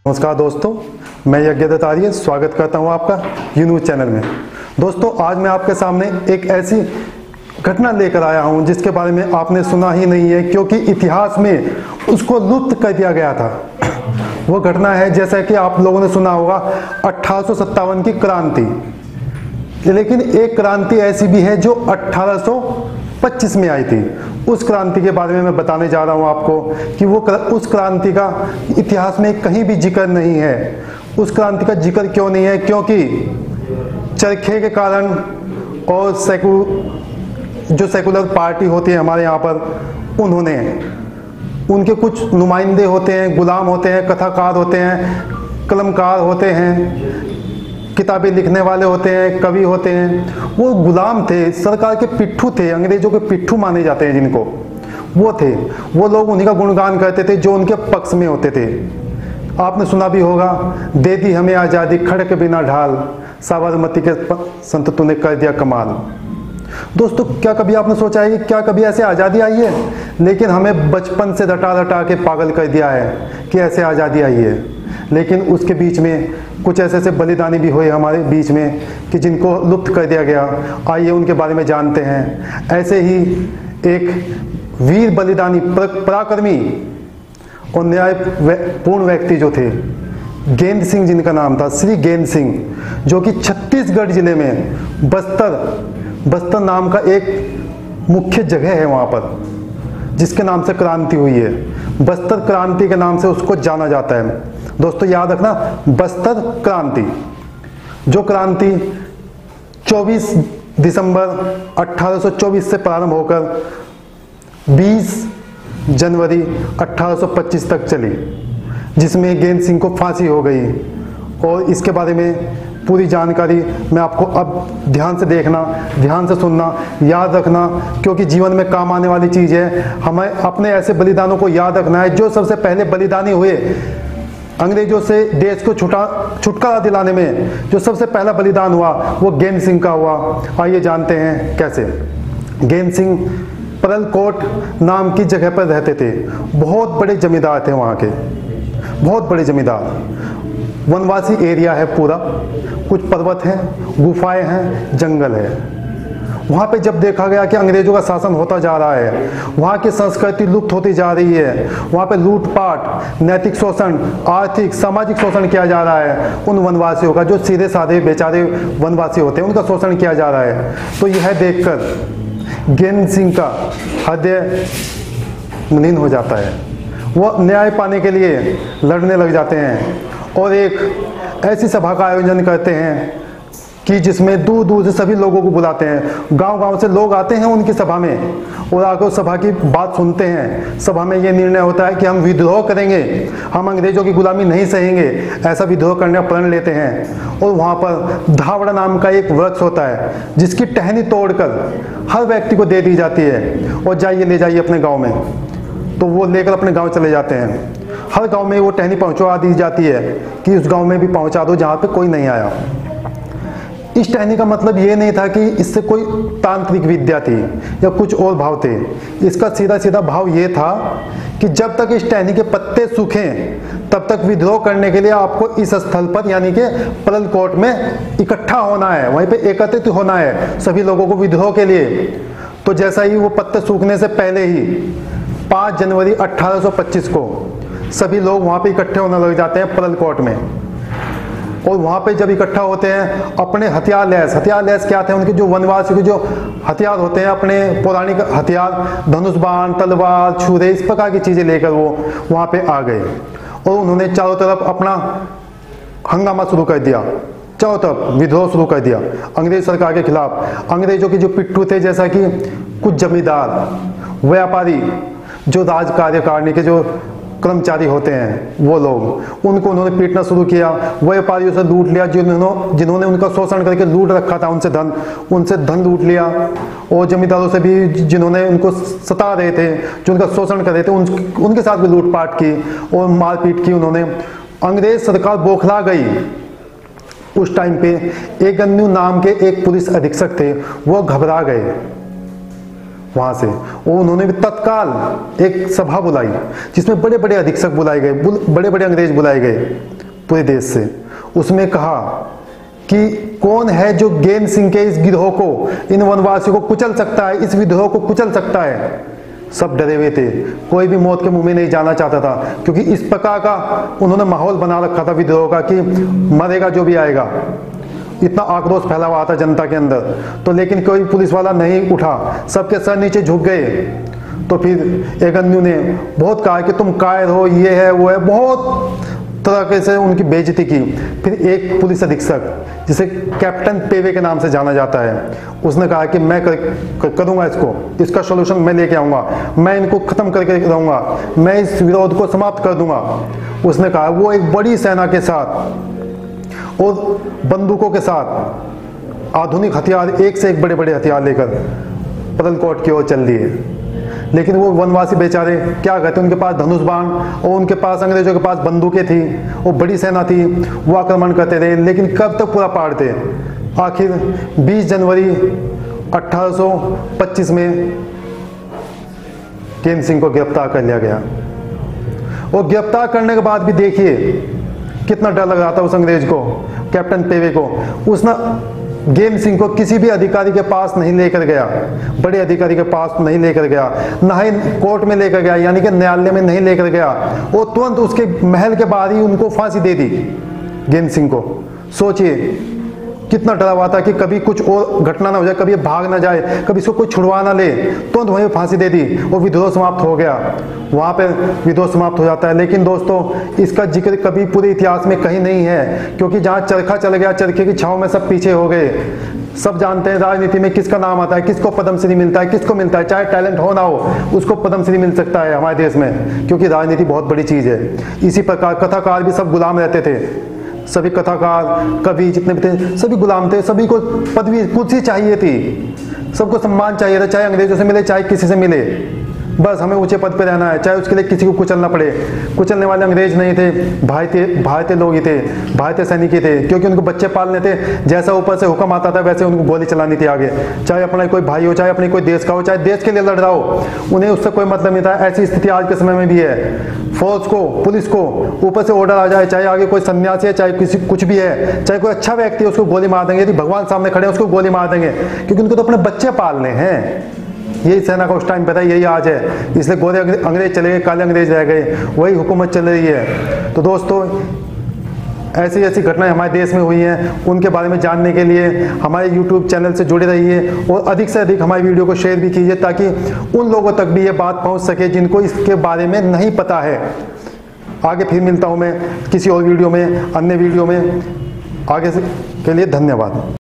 नमस्कार दोस्तों, मैं यज्ञदत्त आर्य स्वागत करता हूं आपका न्यूज़ चैनल में। दोस्तों, आज मैं आपके सामने एक ऐसी घटना लेकर आया हूं जिसके बारे में आपने सुना ही नहीं है, क्योंकि इतिहास में उसको लुप्त कर दिया गया था। वो घटना है, जैसा कि आप लोगों ने सुना होगा, 1857 की क्रांति। लेकिन एक क्रांति ऐसी भी है जो 1825 में आई थी। उस क्रांति के बारे में मैं बताने जा रहा हूं आपको कि वो उस क्रांति का इतिहास में कहीं भी जिक्र नहीं है। उस क्रांति का जिक्र क्यों नहीं है? क्योंकि चरखे के कारण और जो सेकुलर पार्टी होती है हमारे यहाँ पर, उनके कुछ नुमाइंदे होते हैं, गुलाम होते हैं, कथाकार होते हैं, कलमकार होते हैं, किताबें लिखने वाले होते हैं, कवि होते हैं। वो गुलाम थे, सरकार के पिट्ठू थे, अंग्रेजों के पिट्ठू माने जाते हैं जिनको, वो थे। वो लोग उन्हीं का गुणगान करते थे जो उनके पक्ष में होते थे। आपने सुना भी होगा, दे दी हमें आज़ादी खड़क बिना ढाल, साबरमती के संत तूने कर दिया कमाल। दोस्तों, क्या कभी आपने सोचा है कि क्या कभी ऐसे आज़ादी आई है? लेकिन हमें बचपन से रटा रटा के पागल कर दिया है कि ऐसे आज़ादी आई है। लेकिन उसके बीच में कुछ ऐसे बलिदानी भी हुए हमारे बीच में कि जिनको लुप्त कर दिया गया। आइए उनके बारे में जानते हैं। ऐसे ही एक वीर बलिदानी, पराक्रमी और न्यायपूर्ण व्यक्ति जो थे, गेंद सिंह जिनका नाम था, श्री गेंद सिंह, जो कि छत्तीसगढ़ जिले में बस्तर नाम का एक मुख्य जगह है वहाँ पर, जिसके नाम से क्रांति हुई है। बस्तर क्रांति के नाम से उसको जाना जाता है। दोस्तों, याद रखना, बस्तर क्रांति, जो क्रांति 24 दिसंबर 1824 से प्रारंभ होकर 20 जनवरी 1825 तक चली, जिसमें गेंद सिंह को फांसी हो गई। और इसके बारे में पूरी जानकारी मैं आपको अब ध्यान से देखना, ध्यान से सुनना, याद रखना, क्योंकि जीवन में काम आने वाली चीज़ है। हमें अपने ऐसे बलिदानों को याद रखना है जो सबसे पहले बलिदानी हुए। अंग्रेजों से देश को छुटकारा दिलाने में जो सबसे पहला बलिदान हुआ वो गेंद सिंह का हुआ। आइए जानते हैं कैसे। गेंद सिंह परलकोट नाम की जगह पर रहते थे। बहुत बड़े जमींदार थे वहाँ के, बहुत बड़े जमींदार। वनवासी एरिया है पूरा, कुछ पर्वत हैं, गुफाएं हैं, जंगल है। वहाँ पे जब देखा गया कि अंग्रेजों का शासन होता जा रहा है, वहाँ की संस्कृति लुप्त होती जा रही है, वहाँ पे लूटपाट, नैतिक शोषण, आर्थिक सामाजिक शोषण किया जा रहा है उन वनवासियों का, जो सीधे साधे बेचारे वनवासी होते हैं, उनका शोषण किया जा रहा है। तो यह देखकर गेंद सिंह का हृदय मलिन हो जाता है। वो न्याय पाने के लिए लड़ने लग जाते हैं और एक ऐसी सभा का आयोजन करते हैं कि जिसमें दूर दूर से सभी लोगों को बुलाते हैं। गांव-गांव से लोग आते हैं उनकी सभा में और आकर सभा की बात सुनते हैं। सभा में ये निर्णय होता है कि हम विद्रोह करेंगे, हम अंग्रेजों की गुलामी नहीं सहेंगे। ऐसा विद्रोह करने का प्रण लेते हैं। और वहाँ पर धावड़ा नाम का एक वृक्ष होता है, जिसकी टहनी तोड़कर हर व्यक्ति को दे दी जाती है और जाइए ले जाइए अपने गाँव में। तो वो लेकर अपने गाँव चले जाते हैं। हर गांव में वो टहनी पहुंचा दी जाती है कि उस गांव में भी पहुंचा दो जहां पे कोई नहीं आया। इस टहनी का मतलब ये नहीं था कि इससे कोई तांत्रिक विद्या थी या कुछ और भाव थे। इसका सीधा सीधा भाव ये था कि जब तक इस टहनी के पत्ते सूखें तब तक विद्रोह करने के लिए आपको इस स्थल पर, यानी कि परलकोट में इकट्ठा होना है, वहीं पे एकत्रित होना है सभी लोगों को विद्रोह के लिए। तो जैसा ही वो पत्ते सूखने से पहले ही 5 जनवरी 1825 को सभी लोग वहाँ पे इकट्ठे होने लग जाते हैं परलकोट में। और वहाँ पे जब इकट्ठा होते हैं, अपने हथियार लैस क्या थे उनके, जो वनवासी के जो हथियार होते हैं, अपने पौराणिक हथियार, धनुष बाण, तलवार, छुरे, इस प्रकार की चीज़ें लेकर वो वहाँ पे आ गए। और उन्होंने चारों तरफ अपना हंगामा शुरू कर दिया, चारों तरफ विद्रोह शुरू कर दिया अंग्रेज सरकार के खिलाफ। अंग्रेजों के जो पिट्ठू थे, जैसा कि कुछ जमींदार, व्यापारी, जो राज कार्यकारिणी के जो कर्मचारी होते हैं, वो लोग, उनको उन्होंने पीटना शुरू किया। व्यापारियों से लूट लिया, जिन्होंने उनका शोषण करके लूट रखा था, उनसे धन लूट लिया। और जमींदारों से भी, जिन्होंने उनको सता रहे थे, जो उनका शोषण कर रहे थे, उनके साथ भी लूटपाट की और मारपीट की उन्होंने। अंग्रेज सरकार बौखला गई। उस टाइम पे एकन्यू नाम के एक पुलिस अधीक्षक थे, वो घबरा गए वहां से। उन्होंने भी तत्काल एक सभा बुलाई जिसमें बड़े बड़े अधीक्षक बुलाए गए, बड़े बड़े अंग्रेज बुलाए गए। पूरे देश से। उसमें कहा कि कौन है जो ज्ञान सिंह के इस गिरोह को, इन वनवासियों को कुचल सकता है, इस विद्रोह को कुचल सकता है। सब डरे हुए थे, कोई भी मौत के मुंह में नहीं जाना चाहता था, क्योंकि इस प्रकार का उन्होंने माहौल बना रखा था विद्रोह का कि मरेगा जो भी आएगा। इतना आक्रोश फैला हुआ था जनता के अंदर। तो लेकिन कोई पुलिस वाला नहीं उठा, सबके सर नीचे झुक गए। तो फिर एगन्यू ने बहुत कहा कि तुम कायर हो, ये है वो है, बहुत तरह से उनकी बेइज्जती की। फिर एक पुलिस अधीक्षक जिसे कैप्टन पेवे के नाम से जाना जाता है, उसने कहा कि मैं करूंगा इसका सॉल्यूशन मैं लेके आऊंगा, मैं इनको खत्म करके रहूंगा, मैं इस विरोध को समाप्त कर दूंगा। उसने कहा वो एक बड़ी सेना के साथ और बंदूकों के साथ, आधुनिक हथियार, एक से एक बड़े बड़े हथियार लेकर पतलकोट की ओर चल दिए। लेकिन वो वनवासी बेचारे क्या कहते, उनके पास धनुष बाण और उनके पास, अंग्रेजों के पास बंदूकें थी, वो बड़ी सेना थी, वो आक्रमण करते रहे, लेकिन कब तक पूरा पाड़ते। आखिर 20 जनवरी 1825 में ज्ञान सिंह को गिरफ्तार कर लिया गया। और गिरफ्तार करने के बाद भी देखिए कितना डर लग रहा था उस अंग्रेज को, कैप्टन पेवे को। उसने ज्ञान सिंह को किसी भी अधिकारी के पास नहीं लेकर गया, बड़े अधिकारी के पास नहीं लेकर गया, ना ही कोर्ट में लेकर गया, यानी कि न्यायालय में नहीं लेकर गया। वो तुरंत उसके महल के बाहर ही उनको फांसी दे दी ज्ञान सिंह को। सोचिए कितना डरा हुआ था कि कभी कुछ और घटना ना हो जाए, कभी भाग ना जाए, कभी इसको कोई छुड़वा ना ले, तुरंत वहीं फांसी दे दी और विद्रोह समाप्त हो गया। वहां पे विद्रोह समाप्त हो जाता है। लेकिन दोस्तों इसका जिक्र कभी पूरे इतिहास में कहीं नहीं है, क्योंकि जहां चरखा चल गया, चरखे की छाव में सब पीछे हो गए। सब जानते हैं राजनीति में किसका नाम आता है, किसको पद्मश्री मिलता है, किसको मिलता है, चाहे टैलेंट हो ना हो उसको पद्मश्री मिल सकता है हमारे देश में, क्योंकि राजनीति बहुत बड़ी चीज है। इसी प्रकार कथाकार भी सब गुलाम रहते थे, सभी कथाकार, कवि जितने भी थे सभी गुलाम थे, सभी को पदवी कुर्सी चाहिए थी, सबको सम्मान चाहिए था, चाहे अंग्रेजों से मिले चाहे किसी से मिले, बस हमें ऊंचे पद पे रहना है, चाहे उसके लिए किसी को कुचलना पड़े। कुचलने वाले अंग्रेज नहीं थे, भारतीय लोग ही थे, भारतीय सैनिक ही थे, क्योंकि उनको बच्चे पालने थे, जैसा ऊपर से हुक्म आता था वैसे उनको गोली चलानी थी आगे, चाहे अपना कोई भाई हो, चाहे अपने कोई देश का हो, चाहे देश के लिए लड़ रहा हो, उन्हें उससे कोई मतलब नहीं था। ऐसी स्थिति आज के समय में भी है। फौज को, पुलिस को ऊपर से ऑर्डर आ जाए, चाहे आगे कोई सन्यासी है, चाहे किसी कुछ भी है, चाहे कोई अच्छा व्यक्ति है, उसको गोली मार देंगे। यदि भगवान सामने खड़े हैं उसको गोली मार देंगे, क्योंकि उनको तो अपने बच्चे पालने हैं। यही सेना का उस टाइम पता है, यही आज है। इसलिए गोरे अंग्रेज चले गए, काले अंग्रेज रह गए, वही हुकूमत चल रही है। तो दोस्तों ऐसी ऐसी घटनाएं हमारे देश में हुई हैं, उनके बारे में जानने के लिए हमारे YouTube चैनल से जुड़े रहिए और अधिक से अधिक हमारी वीडियो को शेयर भी कीजिए, ताकि उन लोगों तक भी ये बात पहुंच सके जिनको इसके बारे में नहीं पता है। आगे फिर मिलता हूं मैं किसी और वीडियो में, अन्य वीडियो में। आगे के लिए धन्यवाद।